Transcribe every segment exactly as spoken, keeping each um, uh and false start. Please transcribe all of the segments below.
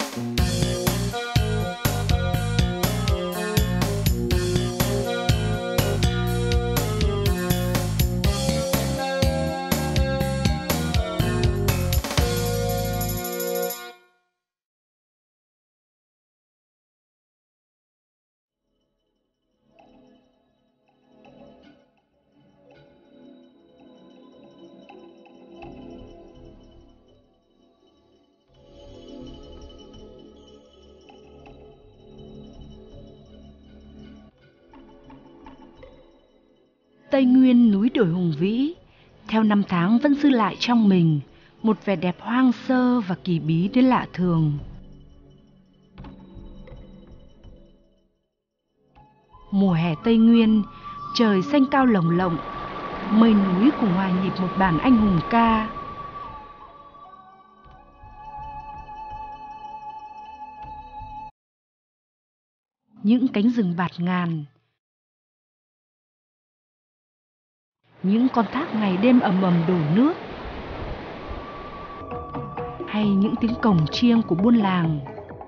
Tây Nguyên núi đồi hùng vĩ, theo năm tháng vẫn giữ lại trong mình một vẻ đẹp hoang sơ và kỳ bí đến lạ thường. Mùa hè Tây Nguyên, trời xanh cao lồng lộng, mây núi cùng hòa nhịp một bản anh hùng ca. Những cánh rừng bạt ngàn, những con thác ngày đêm ầm ầm đổ nước, hay những tiếng cồng chiêng của buôn làng.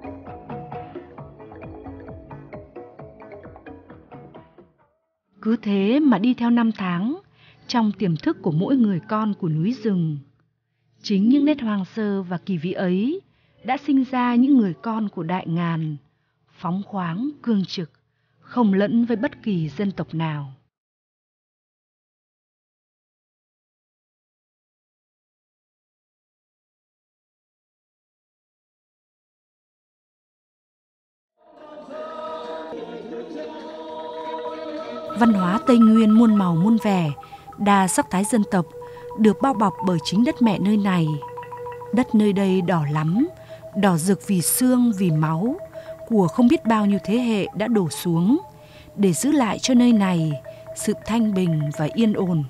Cứ thế mà đi theo năm tháng, trong tiềm thức của mỗi người con của núi rừng. Chính những nét hoang sơ và kỳ vĩ ấy đã sinh ra những người con của đại ngàn, phóng khoáng, cương trực, không lẫn với bất kỳ dân tộc nào. Văn hóa Tây Nguyên muôn màu muôn vẻ, đa sắc thái dân tộc, được bao bọc bởi chính đất mẹ nơi này. Đất nơi đây đỏ lắm, đỏ rực vì xương, vì máu của không biết bao nhiêu thế hệ đã đổ xuống để giữ lại cho nơi này sự thanh bình và yên ổn.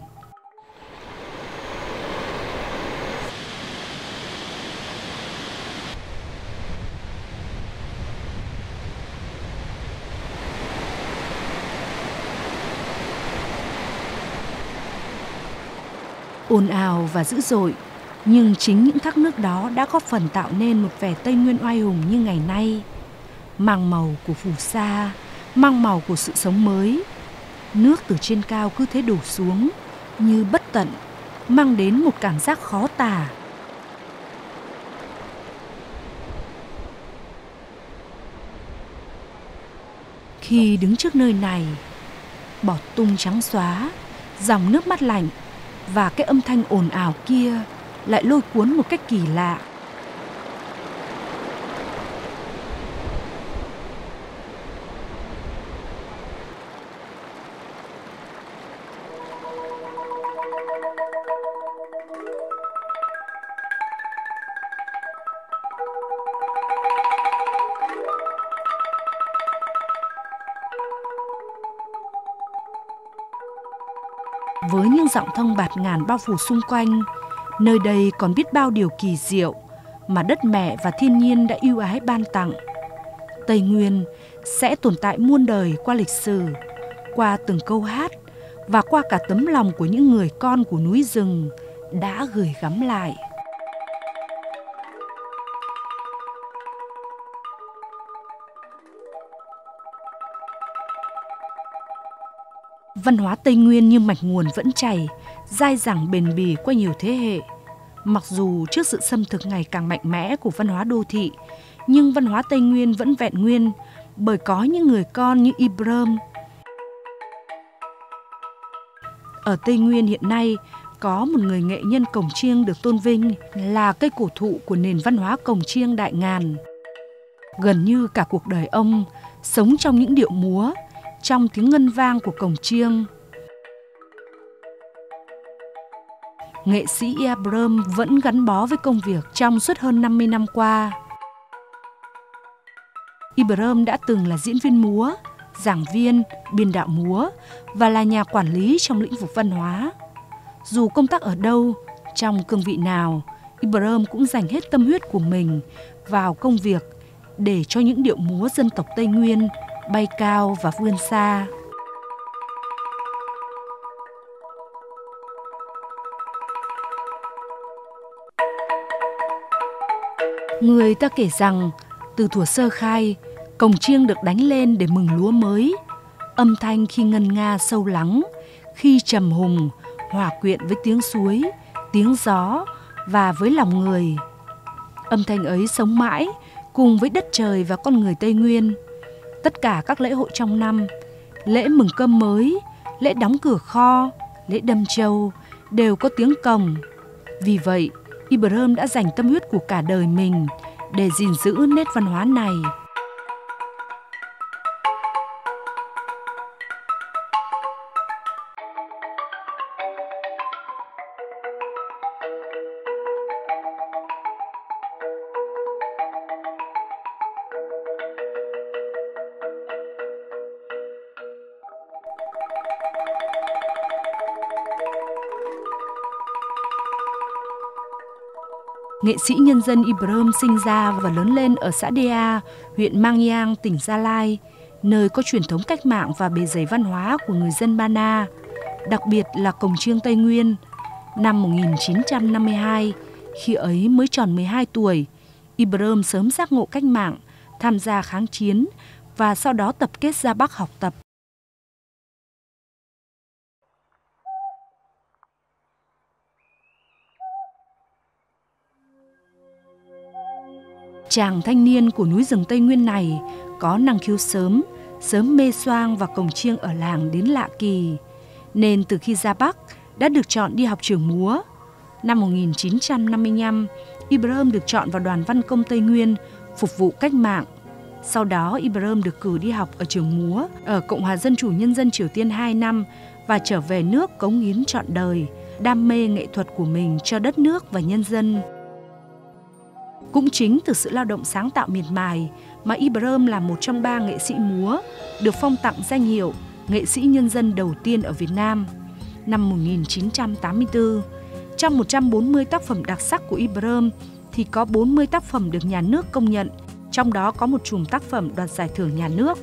Ồn ào và dữ dội, nhưng chính những thác nước đó đã góp phần tạo nên một vẻ Tây Nguyên oai hùng như ngày nay, mang màu của phù sa, mang màu của sự sống mới. Nước từ trên cao cứ thế đổ xuống như bất tận, mang đến một cảm giác khó tả. Khi đứng trước nơi này, bọt tung trắng xóa, dòng nước mắt lạnh và cái âm thanh ồn ào kia lại lôi cuốn một cách kỳ lạ. Với những giọng thông bạt ngàn bao phủ xung quanh, nơi đây còn biết bao điều kỳ diệu mà đất mẹ và thiên nhiên đã ưu ái ban tặng. Tây Nguyên sẽ tồn tại muôn đời qua lịch sử, qua từng câu hát và qua cả tấm lòng của những người con của núi rừng đã gửi gắm lại. Văn hóa Tây Nguyên như mạch nguồn vẫn chảy, dai dẳng bền bỉ qua nhiều thế hệ. Mặc dù trước sự xâm thực ngày càng mạnh mẽ của văn hóa đô thị, nhưng văn hóa Tây Nguyên vẫn vẹn nguyên bởi có những người con như Ibrahim. Ở Tây Nguyên hiện nay có một người nghệ nhân cồng chiêng được tôn vinh là cây cổ thụ của nền văn hóa cồng chiêng đại ngàn. Gần như cả cuộc đời ông sống trong những điệu múa, trong tiếng ngân vang của cồng chiêng. Nghệ sĩ Ibrahim vẫn gắn bó với công việc trong suốt hơn năm mươi năm qua. Ibrahim đã từng là diễn viên múa, giảng viên, biên đạo múa và là nhà quản lý trong lĩnh vực văn hóa. Dù công tác ở đâu, trong cương vị nào, Ibrahim cũng dành hết tâm huyết của mình vào công việc để cho những điệu múa dân tộc Tây Nguyên bay cao và vươn xa. Người ta kể rằng Từ thuở sơ khai, cồng chiêng được đánh lên để mừng lúa mới. Âm thanh khi ngân nga sâu lắng, khi trầm hùng, hòa quyện với tiếng suối, tiếng gió và với lòng người. Âm thanh ấy sống mãi cùng với đất trời và con người Tây Nguyên. Tất cả các lễ hội trong năm, lễ mừng cơm mới, lễ đóng cửa kho, lễ đâm châu đều có tiếng cồng. Vì vậy, Ibrahim đã dành tâm huyết của cả đời mình để gìn giữ nét văn hóa này. Nghệ sĩ nhân dân Ibrahim sinh ra và lớn lên ở xã Dea, huyện Mang Giang, tỉnh Gia Lai, nơi có truyền thống cách mạng và bề dày văn hóa của người dân Ba Na, đặc biệt là cồng chiêng Tây Nguyên. Năm một nghìn chín trăm năm mươi hai, khi ấy mới tròn mười hai tuổi, Ibrahim sớm giác ngộ cách mạng, tham gia kháng chiến và sau đó tập kết ra Bắc học tập. Chàng thanh niên của núi rừng Tây Nguyên này có năng khiếu sớm, sớm mê xoang và cồng chiêng ở làng đến lạ kỳ, nên từ khi ra Bắc đã được chọn đi học trường múa. Năm một nghìn chín trăm năm mươi lăm, Ibrahim được chọn vào đoàn văn công Tây Nguyên phục vụ cách mạng. Sau đó Ibrahim được cử đi học ở trường múa ở Cộng hòa Dân chủ Nhân dân Triều Tiên hai năm và trở về nước cống hiến trọn đời, đam mê nghệ thuật của mình cho đất nước và nhân dân. Cũng chính từ sự lao động sáng tạo miệt mài mà Ibrahim là một trong ba nghệ sĩ múa được phong tặng danh hiệu nghệ sĩ nhân dân đầu tiên ở Việt Nam năm một nghìn chín trăm tám mươi tư. Trong một trăm bốn mươi tác phẩm đặc sắc của Ibrahim thì có bốn mươi tác phẩm được nhà nước công nhận, trong đó có một chùm tác phẩm đoạt giải thưởng nhà nước.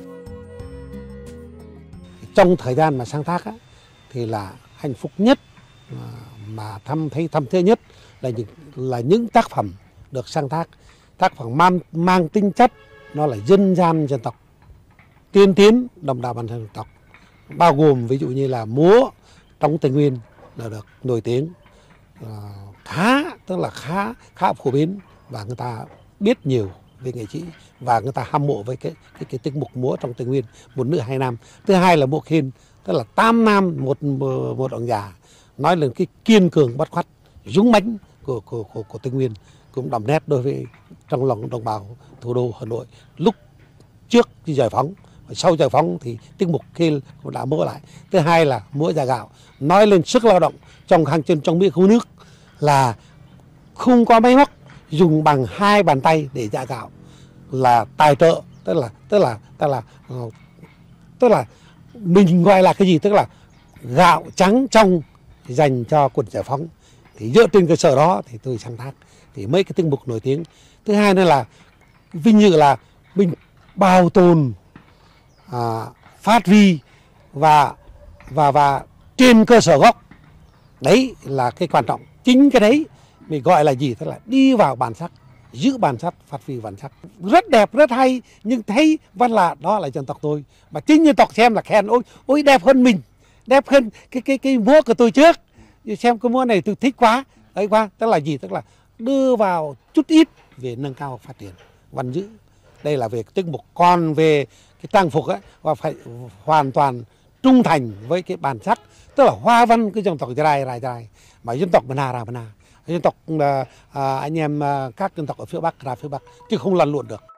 Trong thời gian mà sáng tác á, thì là hạnh phúc nhất mà thăm thấy thăm thưa nhất là những là những tác phẩm được sáng tác, tác phẩm mang, mang tính chất nó là dân gian dân tộc, tiên tiến đồng bào bản thân dân tộc, bao gồm ví dụ như là múa trong Tây Nguyên là được nổi tiếng, uh, khá tức là khá khá phổ biến và người ta biết nhiều về nghệ sĩ và người ta hâm mộ với cái cái cái tiết mục múa trong Tây Nguyên, một nữ hai nam. Thứ hai là bộ khiên, tức là tam nam một một ông già, nói lên cái kiên cường bất khuất, dũng mãnh của của của, của Tây Nguyên, cũng đậm nét đối với trong lòng đồng bào thủ đô Hà Nội lúc trước khi giải phóng. Sau giải phóng thì tiết mục khiên cũng đã múa lại. Thứ hai là múa già gạo, nói lên sức lao động trong kháng chiến trong Mỹ cứu nước, là không có máy móc, dùng bằng hai bàn tay để giã gạo, là tài trợ, tức là tức là tức là tức là mình gọi là cái gì, tức là gạo trắng trong dành cho quân giải phóng. Thì dựa trên cơ sở đó thì tôi sáng tác thì mấy cái tiết mục nổi tiếng. Thứ hai nữa là vinh dự là mình bảo tồn, à, phát huy và và và trên cơ sở gốc, đấy là cái quan trọng. Chính cái đấy mình gọi là gì, tức là đi vào bản sắc, giữ bản sắc, phát huy bản sắc. Rất đẹp, rất hay, nhưng thấy vẫn là đó là dân tộc tôi, mà chính dân tộc xem là khen, ôi ôi đẹp hơn mình, đẹp hơn cái cái cái múa của tôi trước, xem cái múa này tôi thích quá ấy quá. Tức là gì, tức là đưa vào chút ít về nâng cao phát triển văn giữ. Đây là về tiết mục. Còn về cái trang phục ấy, và phải hoàn toàn trung thành với cái bản sắc, tức là hoa văn cái dân tộc Rai Rai Rai, mà dân tộc Bana Ra Bana, dân tộc à, anh em à, các dân tộc ở phía Bắc ra phía Bắc, chứ không lăn lộn được.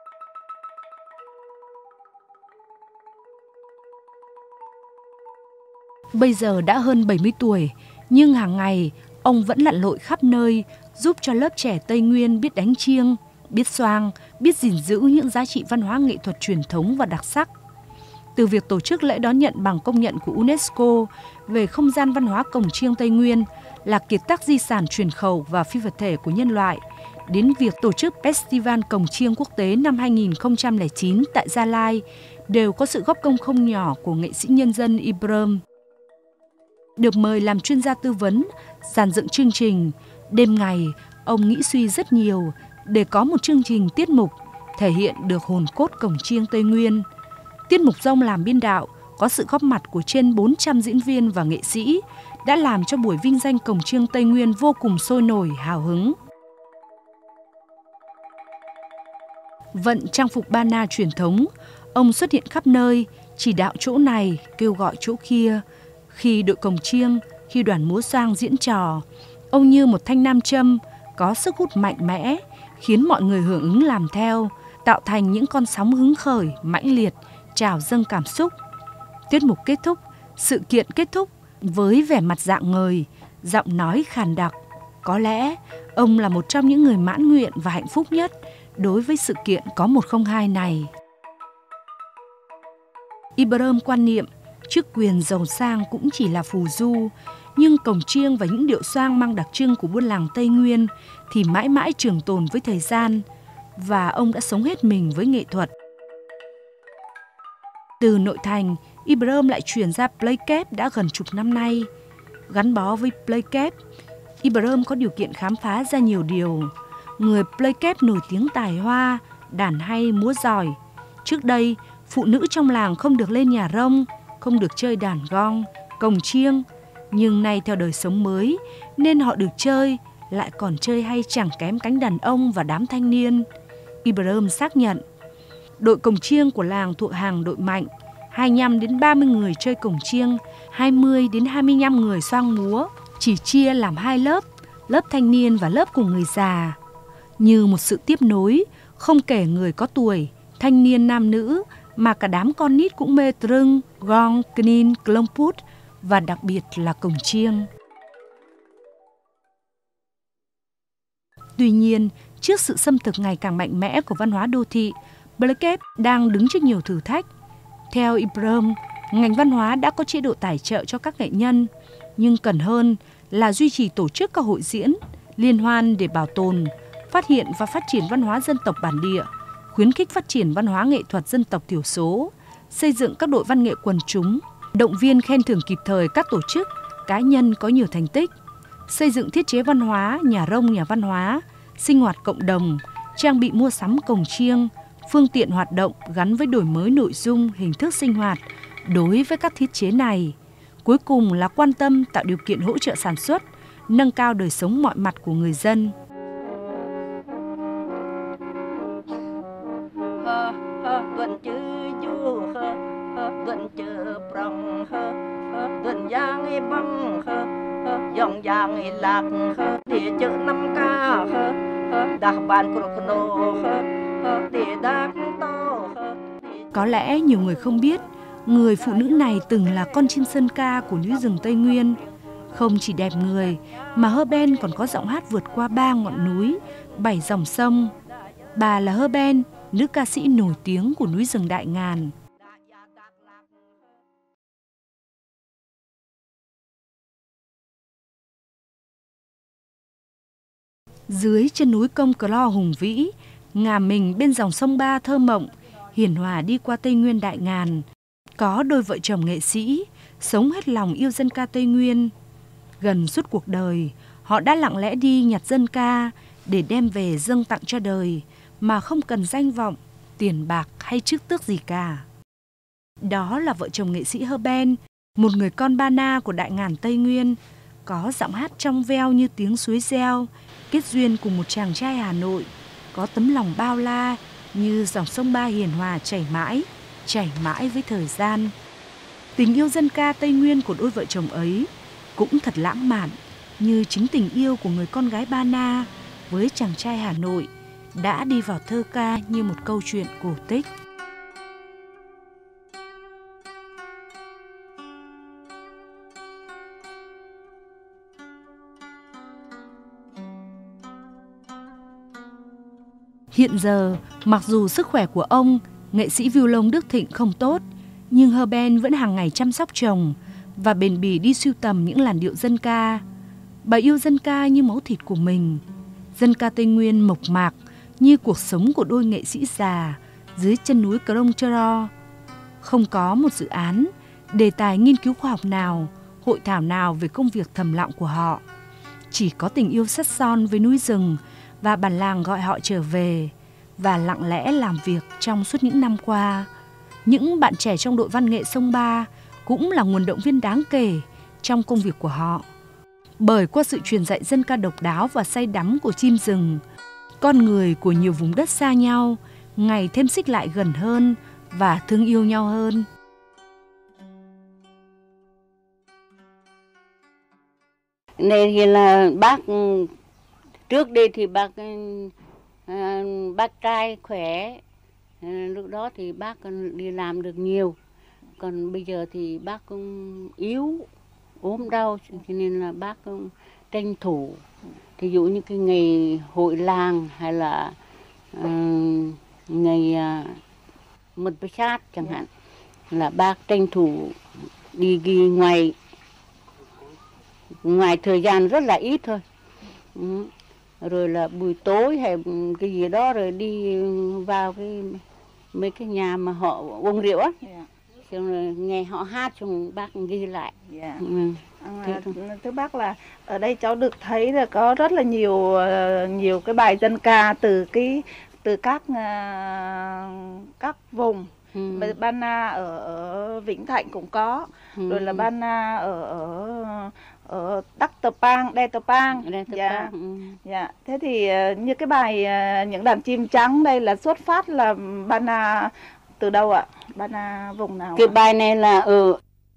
Bây giờ đã hơn bảy mươi tuổi, nhưng hàng ngày ông vẫn lặn lội khắp nơi, giúp cho lớp trẻ Tây Nguyên biết đánh chiêng, biết xoang, biết gìn giữ những giá trị văn hóa nghệ thuật truyền thống và đặc sắc. Từ việc tổ chức lễ đón nhận bằng công nhận của UNESCO về không gian văn hóa cồng chiêng Tây Nguyên là kiệt tác di sản truyền khẩu và phi vật thể của nhân loại, đến việc tổ chức Festival Cồng Chiêng Quốc tế năm hai nghìn không trăm lẻ chín tại Gia Lai đều có sự góp công không nhỏ của nghệ sĩ nhân dân Ibrahim. Được mời làm chuyên gia tư vấn, dàn dựng chương trình, đêm ngày ông nghĩ suy rất nhiều để có một chương trình tiết mục thể hiện được hồn cốt cổng chiêng Tây Nguyên. Tiết mục rông làm biên đạo có sự góp mặt của trên bốn trăm diễn viên và nghệ sĩ đã làm cho buổi vinh danh cổng chiêng Tây Nguyên vô cùng sôi nổi, hào hứng. Vận trang phục ba na truyền thống, ông xuất hiện khắp nơi, chỉ đạo chỗ này, kêu gọi chỗ kia. Khi đội cồng chiêng, khi đoàn múa xoang diễn trò, ông như một thanh nam châm, có sức hút mạnh mẽ, khiến mọi người hưởng ứng làm theo, tạo thành những con sóng hứng khởi, mãnh liệt, trào dâng cảm xúc. Tiết mục kết thúc, sự kiện kết thúc với vẻ mặt rạng ngời, giọng nói khàn đặc. Có lẽ ông là một trong những người mãn nguyện và hạnh phúc nhất đối với sự kiện có một không hai này. Ibrahim quan niệm chức quyền giàu sang cũng chỉ là phù du, nhưng cồng chiêng và những điệu xoang mang đặc trưng của buôn làng Tây Nguyên thì mãi mãi trường tồn với thời gian, và ông đã sống hết mình với nghệ thuật. Từ nội thành, Ibrahim lại chuyển ra Pleiket đã gần chục năm nay. Gắn bó với Pleiket, Ibrahim có điều kiện khám phá ra nhiều điều. Người Pleiket nổi tiếng tài hoa, đàn hay, múa giỏi. Trước đây, phụ nữ trong làng không được lên nhà rông, không được chơi đàn gong, cồng chiêng. Nhưng nay theo đời sống mới, nên họ được chơi, lại còn chơi hay chẳng kém cánh đàn ông và đám thanh niên. Ibrahim xác nhận, đội cồng chiêng của làng thuộc hàng đội mạnh, hai mươi lăm đến ba mươi người chơi cồng chiêng, hai mươi đến hai mươi lăm người xoang múa, chỉ chia làm hai lớp, lớp thanh niên và lớp của người già. Như một sự tiếp nối, không kể người có tuổi, thanh niên nam nữ, mà cả đám con nít cũng mê trưng, gong, knin, klomput và đặc biệt là cồng chiêng. Tuy nhiên, trước sự xâm thực ngày càng mạnh mẽ của văn hóa đô thị, Pleiket đang đứng trước nhiều thử thách. Theo Ibrahim, ngành văn hóa đã có chế độ tài trợ cho các nghệ nhân, nhưng cần hơn là duy trì tổ chức các hội diễn, liên hoan để bảo tồn, phát hiện và phát triển văn hóa dân tộc bản địa, khuyến khích phát triển văn hóa nghệ thuật dân tộc thiểu số, xây dựng các đội văn nghệ quần chúng, động viên khen thưởng kịp thời các tổ chức, cá nhân có nhiều thành tích, xây dựng thiết chế văn hóa, nhà rông, nhà văn hóa, sinh hoạt cộng đồng, trang bị mua sắm cồng chiêng, phương tiện hoạt động gắn với đổi mới nội dung, hình thức sinh hoạt đối với các thiết chế này. Cuối cùng là quan tâm tạo điều kiện hỗ trợ sản xuất, nâng cao đời sống mọi mặt của người dân. Có lẽ nhiều người không biết, người phụ nữ này từng là con chim sơn ca của núi rừng Tây Nguyên. Không chỉ đẹp người, mà Hơ Ben còn có giọng hát vượt qua ba ngọn núi, bảy dòng sông. Bà là Hơ Ben, nữ ca sĩ nổi tiếng của núi rừng Đại Ngàn. Dưới chân núi Công Clo hùng vĩ, ngả mình bên dòng sông Ba thơ mộng, hiền hòa đi qua Tây Nguyên Đại Ngàn, có đôi vợ chồng nghệ sĩ sống hết lòng yêu dân ca Tây Nguyên. Gần suốt cuộc đời, họ đã lặng lẽ đi nhặt dân ca để đem về dâng tặng cho đời, mà không cần danh vọng, tiền bạc hay chức tước gì cả. Đó là vợ chồng nghệ sĩ Hơ Ben, một người con Ba Na của Đại Ngàn Tây Nguyên, có giọng hát trong veo như tiếng suối reo, kết duyên cùng một chàng trai Hà Nội, có tấm lòng bao la như dòng sông Ba hiền hòa chảy mãi, chảy mãi với thời gian. Tình yêu dân ca Tây Nguyên của đôi vợ chồng ấy cũng thật lãng mạn, như chính tình yêu của người con gái Ba Na với chàng trai Hà Nội đã đi vào thơ ca như một câu chuyện cổ tích. Hiện giờ, mặc dù sức khỏe của ông, nghệ sĩ violon Đức Thịnh không tốt, nhưng Hơ Ben vẫn hàng ngày chăm sóc chồng và bền bỉ đi sưu tầm những làn điệu dân ca. Bà yêu dân ca như máu thịt của mình. Dân ca Tây Nguyên mộc mạc như cuộc sống của đôi nghệ sĩ già dưới chân núi Krông Chero. Không có một dự án, đề tài nghiên cứu khoa học nào, hội thảo nào về công việc thầm lặng của họ. Chỉ có tình yêu sắt son với núi rừng và bản làng gọi họ trở về. và lặng lẽ làm việc trong suốt những năm qua. Những bạn trẻ trong đội văn nghệ Sông Ba cũng là nguồn động viên đáng kể trong công việc của họ. Bởi qua sự truyền dạy dân ca độc đáo và say đắm của chim rừng, con người của nhiều vùng đất xa nhau ngày thêm xích lại gần hơn và thương yêu nhau hơn. Này thì là bác trước đây thì bác à, bác trai khỏe, à, lúc đó thì bác còn đi làm được nhiều, còn bây giờ thì bác cũng yếu, ốm đau, cho nên là bác cũng tranh thủ. Ví dụ như cái ngày hội làng hay là uh, ngày uh, mật sát chẳng hạn, là bác tranh thủ đi ghi ngoài ngoài thời gian rất là ít thôi. Ừ. Rồi là buổi tối hay cái gì đó rồi đi vào cái mấy cái nhà mà họ uống rượu á, yeah. Xong rồi nghe họ hát xong bác ghi lại. Yeah. Ừ. À, thưa bác là ở đây cháu được thấy là có rất là nhiều nhiều cái bài dân ca từ cái từ các các vùng. Ừ. Ban Na ở, ở Vĩnh Thạnh cũng có, ừ. Rồi là Ban Na ở ở ở Đắc Tờ Pang, Đe Tờ Pang. Dạ. Ừ. Dạ. Thế thì như cái bài Những Đàn Chim Trắng đây là xuất phát là Ban Na từ đâu ạ? Ban Na vùng nào? Cái ạ? Bài này là ở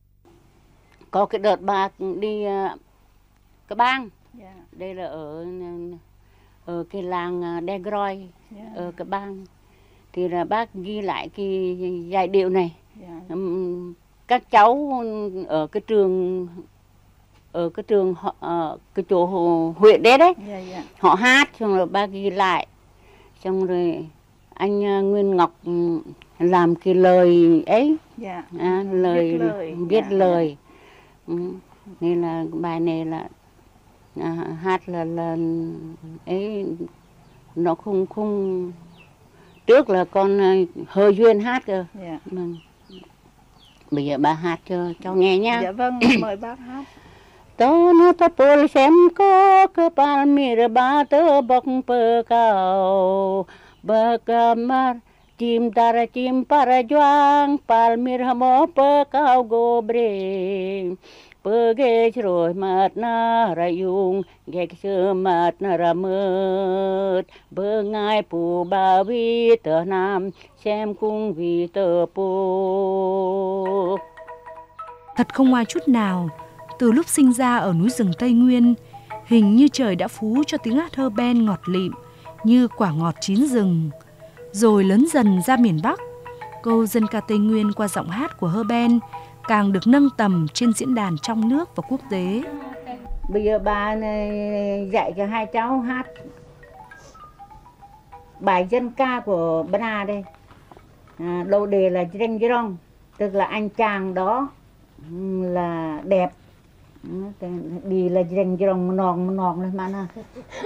có cái đợt bác đi cái bang. Yeah. Đây là ở ở cái làng Đe Groi, yeah. Ở cái bang. Thì là bác ghi lại cái giai điệu này. Yeah. Um, các cháu ở cái trường ở cái trường ở cái chỗ huyện đấy đấy, yeah, yeah. Họ hát xong rồi bác ghi lại, xong rồi anh Nguyên Ngọc làm cái lời ấy, yeah. À, lời viết lời, viết yeah, lời. Yeah. Ừ. Nên là bài này là à, hát là là ấy nó không không trước là con hơi duyên hát cơ. Yeah. Mình bây giờ bà hát cho cho nghe nha. Dạ vâng, mời bác hát. Tớ nó tớ bol xem có cơ palmir ba tớ bọc bờ cao bờ kamar chim tara chim para juang palmir hamo bờ cao gobre bờ ghé rồi mặt na rayung ghé chơ mặt na ramut bờ ngai pu ba vi tớ nam xem cung vi tớ pu. Thật không ngoa chút nào, từ lúc sinh ra ở núi rừng Tây Nguyên, hình như trời đã phú cho tiếng hát hơ ben ngọt lịm như quả ngọt chín rừng. Rồi lớn dần ra miền Bắc, câu dân ca Tây Nguyên qua giọng hát của hơ ben càng được nâng tầm trên diễn đàn trong nước và quốc tế. Bây giờ bà dạy cho hai cháu hát bài dân ca của Ban Na đây. À, đầu đề là Jreng Jrong, tức là anh chàng đó là đẹp. Đi là Jreng Jrong non non lên mà na.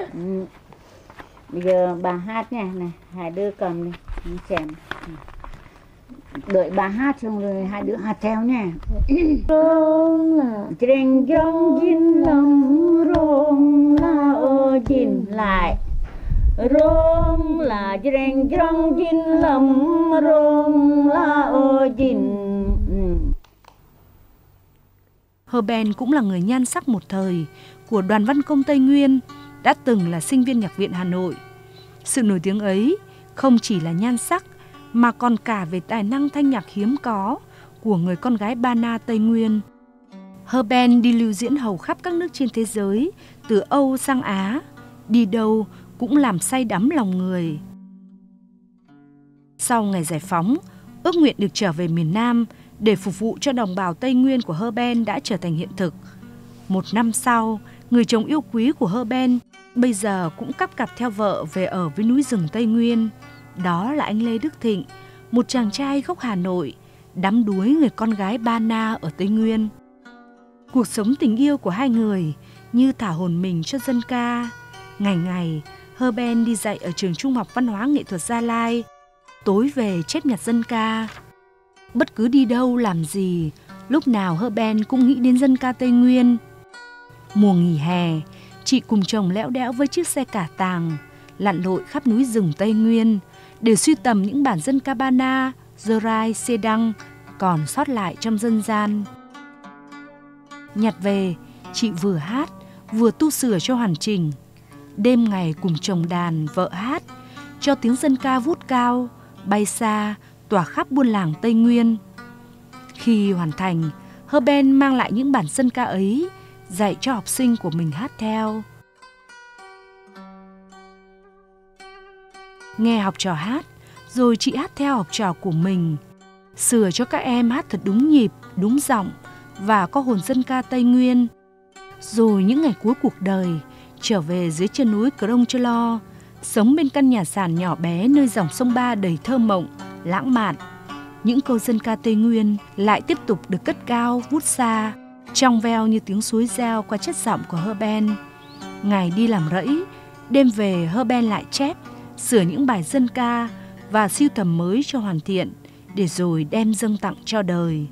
Bây giờ bà hát nha, này hai đứa cầm đi xem. Đợi bà hát xong rồi hai đứa hát theo nha. Jreng Jrong jin lam rong la o jin lại. Rong là Jreng Jrong jin lam rong la o jin. Hơ Ben cũng là người nhan sắc một thời của đoàn văn công Tây Nguyên, đã từng là sinh viên Nhạc viện Hà Nội. Sự nổi tiếng ấy không chỉ là nhan sắc mà còn cả về tài năng thanh nhạc hiếm có của người con gái Ban Na Tây Nguyên. Hơ Ben đi lưu diễn hầu khắp các nước trên thế giới, từ Âu sang Á, đi đâu cũng làm say đắm lòng người. Sau ngày giải phóng, ước nguyện được trở về miền Nam để phục vụ cho đồng bào Tây Nguyên của Hơ Ben đã trở thành hiện thực. Một năm sau, người chồng yêu quý của Hơ Ben bây giờ cũng cắp cặp theo vợ về ở với núi rừng Tây Nguyên. Đó là anh Lê Đức Thịnh, một chàng trai gốc Hà Nội, đắm đuối người con gái Ban Na ở Tây Nguyên. Cuộc sống tình yêu của hai người như thả hồn mình cho dân ca. Ngày ngày, Hơ Ben đi dạy ở trường Trung học Văn hóa Nghệ thuật Gia Lai, tối về chép nhặt dân ca. Bất cứ đi đâu làm gì, lúc nào Hơ Ben cũng nghĩ đến dân ca Tây Nguyên. Mùa nghỉ hè, chị cùng chồng lẽo đẽo với chiếc xe cả tàng, lặn lội khắp núi rừng Tây Nguyên, để sưu tầm những bản dân ca Ba Na, Dơ Rai, Xê Đăng còn sót lại trong dân gian. Nhặt về, chị vừa hát, vừa tu sửa cho hoàn chỉnh. Đêm ngày cùng chồng đàn, vợ hát, cho tiếng dân ca vút cao, bay xa, tỏa khắp buôn làng Tây Nguyên. Khi hoàn thành, Herben mang lại những bản dân ca ấy, dạy cho học sinh của mình hát theo. Nghe học trò hát, rồi chị hát theo học trò của mình, sửa cho các em hát thật đúng nhịp, đúng giọng và có hồn dân ca Tây Nguyên. Rồi những ngày cuối cuộc đời, trở về dưới chân núi Krông Chơ Lo, sống bên căn nhà sàn nhỏ bé nơi dòng sông Ba đầy thơ mộng, lãng mạn. Những câu dân ca Tây Nguyên lại tiếp tục được cất cao, vút xa, trong veo như tiếng suối reo qua chất giọng của Herben. Ngày đi làm rẫy, đêm về Herben lại chép, sửa những bài dân ca và sưu tầm mới cho hoàn thiện, để rồi đem dâng tặng cho đời.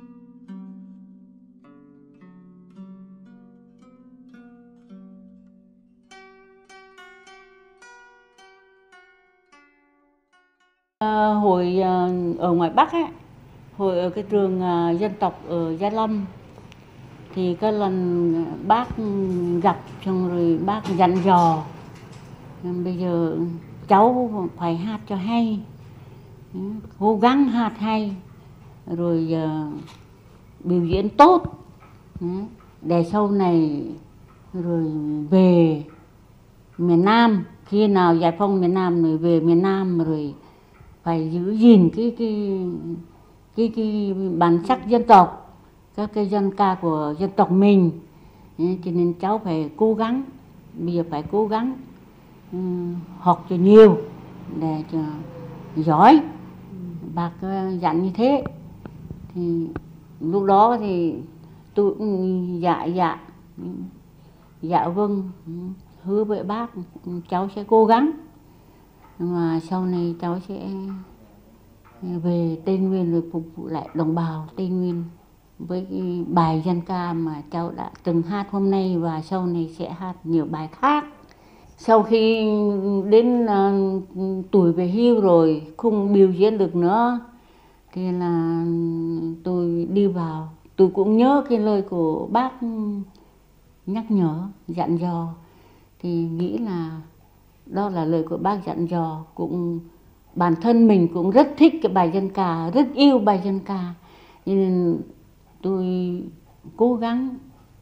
À, hồi à, ở ngoài Bắc ấy, hồi ở cái trường à, dân tộc ở Gia Lâm, thì có lần bác gặp xong rồi bác dặn dò, bây giờ cháu phải hát cho hay, cố gắng hát hay, rồi uh, biểu diễn tốt, để sau này rồi về miền Nam, khi nào giải phóng miền Nam rồi về miền Nam rồi phải giữ gìn cái cái cái cái bản sắc dân tộc, các cái dân ca của dân tộc mình. Cho nên cháu phải cố gắng, bây giờ phải cố gắng um, học cho nhiều để cho giỏi. Bác dặn như thế, thì lúc đó thì tôi cũng dạ dạ dạ vâng, hứa với bác cháu sẽ cố gắng, mà sau này cháu sẽ về Tây Nguyên rồi phục vụ lại đồng bào Tây Nguyên với cái bài dân ca mà cháu đã từng hát hôm nay, và sau này sẽ hát nhiều bài khác. Sau khi đến uh, tuổi về hưu rồi không biểu diễn được nữa, thì là tôi đi vào, tôi cũng nhớ cái lời của bác nhắc nhở, dặn dò, thì nghĩ là đó là lời của bác dặn dò. Cũng bản thân mình cũng rất thích cái bài dân ca, rất yêu bài dân ca, nên tôi cố gắng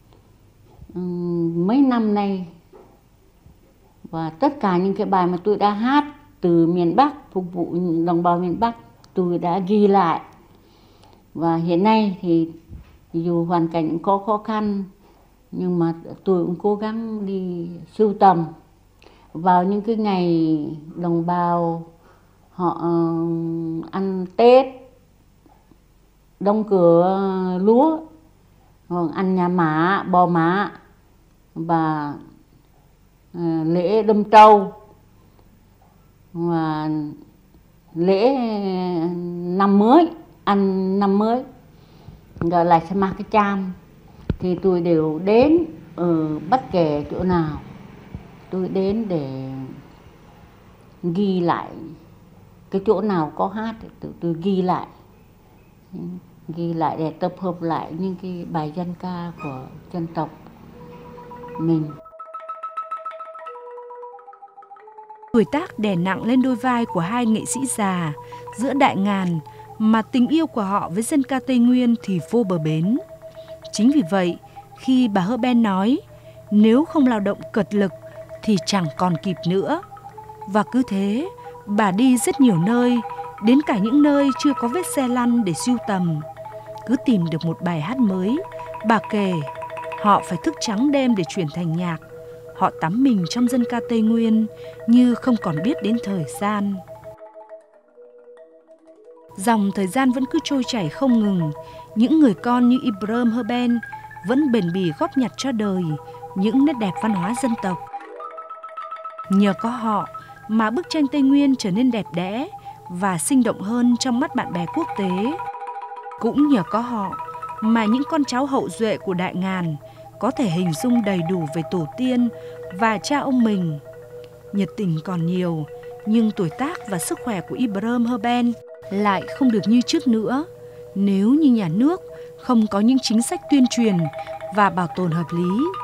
um, mấy năm nay, và tất cả những cái bài mà tôi đã hát từ miền Bắc, phục vụ đồng bào miền Bắc, tôi đã ghi lại. Và hiện nay thì dù hoàn cảnh có khó khăn, nhưng mà tôi cũng cố gắng đi sưu tầm. Vào những cái ngày đồng bào họ uh, ăn Tết, đóng cửa lúa, hoặc ăn nhà mả, bò mả, và uh, lễ đâm trâu, và lễ năm mới, ăn năm mới, gọi là sa ma cái cham, thì tôi đều đến ở bất kể chỗ nào, tôi đến để ghi lại cái chỗ nào có hát thì tôi, tôi ghi lại, ghi lại để tập hợp lại những cái bài dân ca của dân tộc mình. Tuổi tác đè nặng lên đôi vai của hai nghệ sĩ già giữa đại ngàn, mà tình yêu của họ với dân ca Tây Nguyên thì vô bờ bến. Chính vì vậy, khi bà Herben nói nếu không lao động cật lực thì chẳng còn kịp nữa. Và cứ thế, bà đi rất nhiều nơi, đến cả những nơi chưa có vết xe lăn để sưu tầm. Cứ tìm được một bài hát mới, bà kể họ phải thức trắng đêm để chuyển thành nhạc. Họ tắm mình trong dân ca Tây Nguyên như không còn biết đến thời gian. Dòng thời gian vẫn cứ trôi chảy không ngừng. Những người con như Ibrahim Herben vẫn bền bỉ góp nhặt cho đời những nét đẹp văn hóa dân tộc. Nhờ có họ mà bức tranh Tây Nguyên trở nên đẹp đẽ và sinh động hơn trong mắt bạn bè quốc tế. Cũng nhờ có họ mà những con cháu hậu duệ của Đại Ngàn có thể hình dung đầy đủ về tổ tiên và cha ông mình. Nhiệt tình còn nhiều, Nhưng tuổi tác và sức khỏe của Ibrahim Herben lại không được như trước nữa nếu như nhà nước không có những chính sách tuyên truyền và bảo tồn hợp lý